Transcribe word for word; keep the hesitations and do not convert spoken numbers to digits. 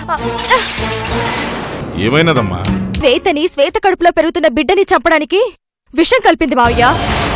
ఏమైనదమ్మా? శ్వేతని శ్వేత కడుపులో పెరుగుతున్న బిడ్డని చంపడానికి విషం కలిపింది మావయ్య.